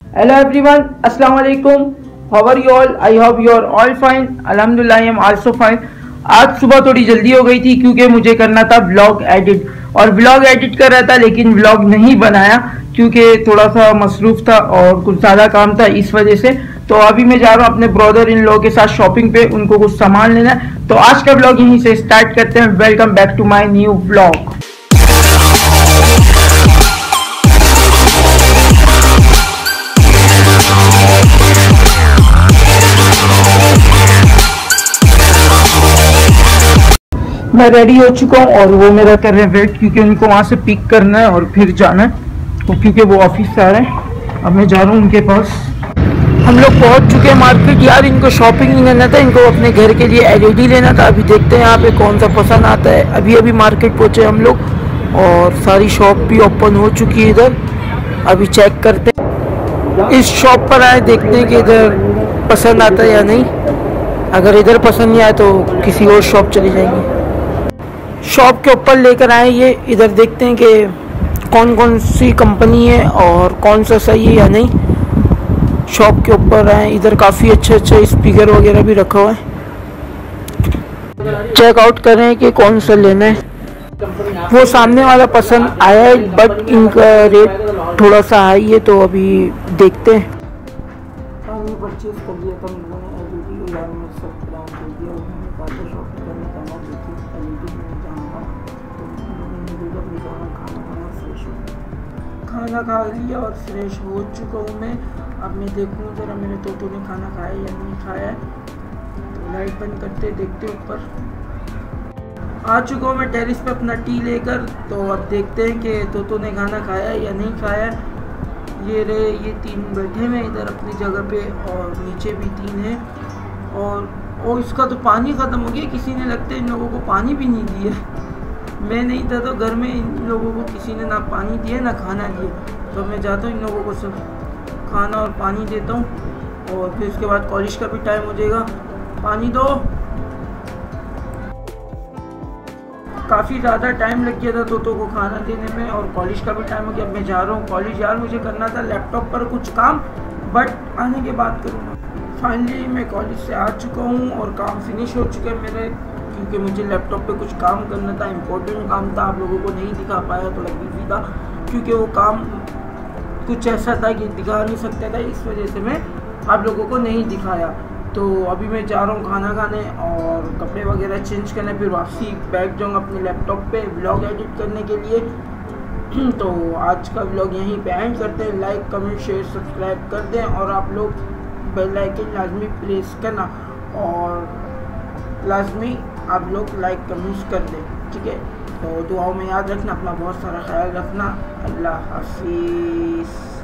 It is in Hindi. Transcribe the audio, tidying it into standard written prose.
Hello everyone, Assalamu alaikum. How are you all? I hope you are all fine. Alhamdulillah, I am also fine. आज सुबह थोड़ी जल्दी हो गई थी क्योंकि मुझे करना था व्लॉग एडिट और व्लॉग एडिट कर रहा था, लेकिन व्लॉग नहीं बनाया क्योंकि थोड़ा सा मसरूफ था और कुछ ज़्यादा काम था इस वजह से। तो अभी मैं जा रहा हूँ अपने ब्रदर इन लोगों के साथ शॉपिंग पे, उनको कुछ सामान लेना है। तो आज का व्लॉग यहीं से स्टार्ट करते हैं। Welcome back to my new vlog. मैं रेडी हो चुका हूँ और वो मेरा कर रहे हैं वेट क्योंकि उनको वहाँ से पिक करना है और फिर जाना है, तो क्योंकि वो ऑफिस से आ रहे हैं। अब मैं जा रहा हूँ उनके पास। हम लोग पहुँच चुके हैं मार्केट। यार इनको शॉपिंग नहीं करना था, इनको अपने घर के लिए एलईडी लेना था। अभी देखते हैं यहाँ पे कौन सा पसंद आता है। अभी अभी मार्केट पहुँचे हम लोग और सारी शॉप भी ओपन हो चुकी है इधर। अभी चेक करते हैं, इस शॉप पर आए, देखते हैं कि इधर पसंद आता है या नहीं। अगर इधर पसंद नहीं आए तो किसी और शॉप चली जाएंगे। शॉप के ऊपर लेकर आए ये, इधर देखते हैं कि कौन कौन सी कंपनी है और कौन सा सही है या नहीं। शॉप के ऊपर आए, इधर काफ़ी अच्छे स्पीकर वगैरह भी रखा हुआ है। चेक आउट कर रहे हैं कि कौन सा लेना है। वो सामने वाला पसंद आया है बट इनका रेट थोड़ा सा हाई है, तो अभी देखते हैं। परचेज कर लिया था हम लोगों ने एलईडी, यार मैं सब प्लान कर दिया। उन्होंने कहा था शॉपिंग करने का मैं देखिए एलईडी में जाऊँगा, तो मैंने अपनी खाना खाना फ्रेश हो खाना खा लिया और फ्रेश हो चुका हूँ मैं। अब मैं देखूँ ज़रा मेरे तोतों ने खाना खाया या नहीं खाया। तो लाइट बंद करते देखते ऊपर आ चुका हूँ मैं टेरिस पे अपना टी लेकर। तो अब देखते हैं कि तोतों ने खाना खाया या नहीं खाया। ये तीन बैठे हैं इधर अपनी जगह पे और नीचे भी तीन है। और इसका तो पानी ख़त्म हो गया, किसी ने लगता है इन लोगों को पानी भी नहीं दिया। मैं नहीं था तो घर में इन लोगों को किसी ने ना पानी दिया ना खाना दिया। तो मैं जाता हूँ इन लोगों को सब खाना और पानी देता हूँ और फिर उसके बाद कॉलेज का भी टाइम हो जाएगा। पानी दो। काफ़ी ज़्यादा टाइम लग गया था तोतों को खाना देने में और कॉलेज का भी टाइम हो गया। अब मैं जा रहा हूँ कॉलेज। यार मुझे करना था लैपटॉप पर कुछ काम, बट आने के बाद करूँगा। फाइनली मैं कॉलेज से आ चुका हूँ और काम फिनिश हो चुका है मेरे, क्योंकि मुझे लैपटॉप पे कुछ काम करना था, इम्पोर्टेंट काम था। आप लोगों को नहीं दिखा पाया तो लगी भी था, क्योंकि वो काम कुछ ऐसा था कि दिखा नहीं सकता था, इस वजह से मैं आप लोगों को नहीं दिखाया। तो अभी मैं जा रहा हूँ खाना खाने और कपड़े वगैरह चेंज करने, फिर वापसी बैठ जाऊँगा अपने लैपटॉप पे व्लॉग एडिट करने के लिए। तो आज का व्लॉग यहीं पे एंड करते हैं। लाइक कमेंट शेयर सब्सक्राइब कर दें और आप लोग बेल आइकन लाजमी प्रेस करना और लाजमी आप लोग लाइक कमेंट्स कर दें, ठीक है। तो दुआओं में याद रखना, अपना बहुत सारा ख्याल रखना। अल्लाह हाफिज़।